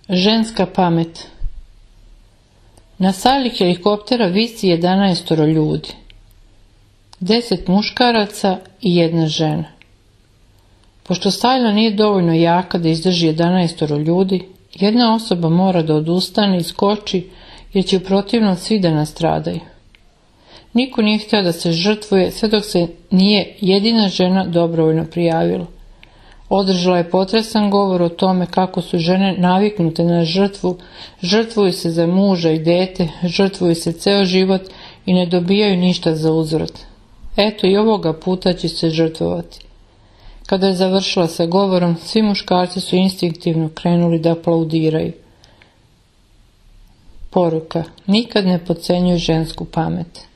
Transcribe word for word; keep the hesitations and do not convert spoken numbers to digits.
Ženska pamet. Na sali helikoptera visi jedanaestoro ljudi. Deset muškaraca i jedna žena. Pošto sajla nije dovoljno jaka da izdrži jedanaestoro ljudi, jedna osoba mora da odustane i skoči, jer će u protivnom svi da nastradaju. Niko nije htio da se žrtvuje, sve dok se nije jedina žena dobrovoljno prijavila. Održala je potresan govor o tome kako su žene naviknute na žrtvu, žrtvuju se za muža i dete, žrtvuju se ceo život i ne dobijaju ništa za uzvrat. Eto, i ovoga puta će se žrtvovati. Kada je završila sa govorom, svi muškarci su instinktivno krenuli da aplaudiraju. Poruka: nikad ne potcenjuj žensku pamet.